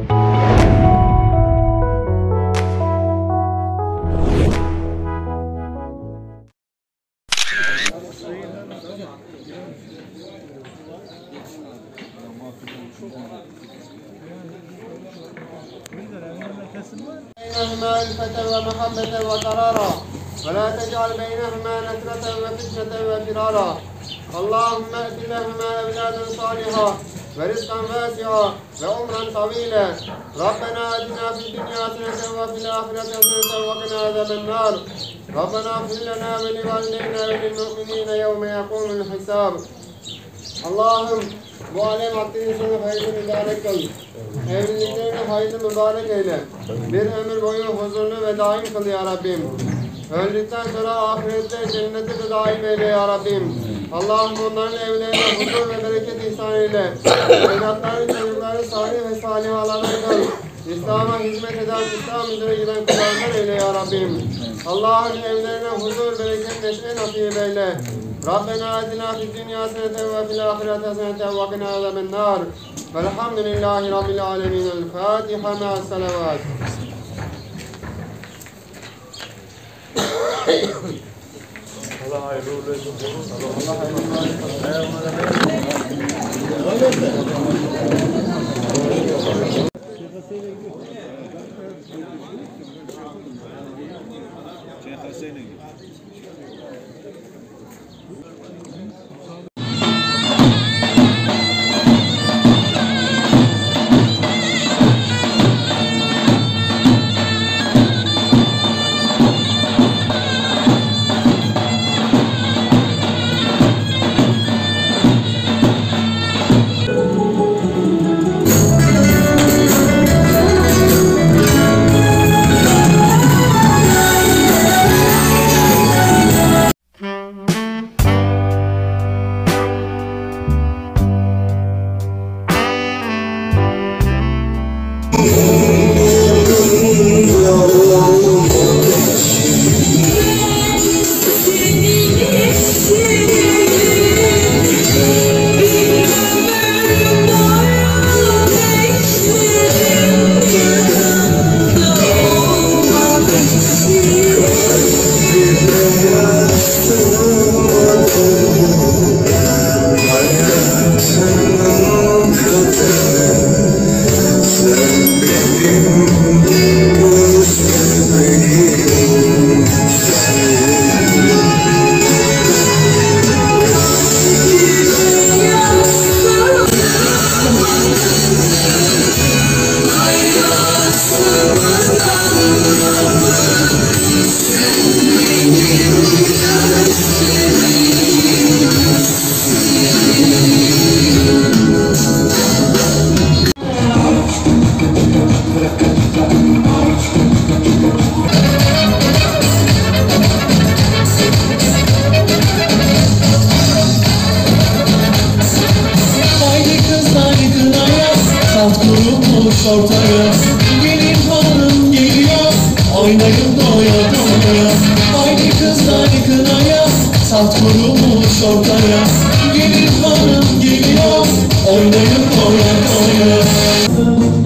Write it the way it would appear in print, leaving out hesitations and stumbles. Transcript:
بينهما ألفة ومحبة وقرارا ولا تجعل بينهما نكرة وفتنة وفرارا اللهم ائت لهما أولادا صالحا ورزقا واسعا وعمرا طويلا ربنا آتنا في الدنيا حسنة وفي الآخرة حسنة وقنا عذاب النار ربنا اغفر لنا ولوالدينا وللمؤمنين يوم يقوم الحساب Allah'ım bu alem hakkının sonu hayırlı mübarek kıl. Evliliklerini hayırlı mübarek eyle. Bir ömür boyu huzurlu ve daim kıl ya Rabbim. Öldükten sonra ahirette cenneti de daim eyle ya Rabbim. Allah'ım onların evlerine huzur ve bereket ihsan eyle. Evlatları, çocukları salih ve salihalarına kıl. İslam'a hizmet eden, İslam üzere giden kullarından eyle ya Rabbim. Allah'ın evlerine huzur, bereket, neşe nasip eyle. Rabbena atina fid dunya haseneten ve fil ahireti haseneten ve qina azabennar. Velhamdülillahi rabbil alemin. El Fatiha ma'as salavat. Allah hayırlı uğurlu olsun. Allah hayırlı olsun. Ortaya gelin hanım geliyor, oynayın doya doya. Haydi kızlar kınaya, salt kurumuş ortaya. Gelin hanım geliyor, oynayın doya doya.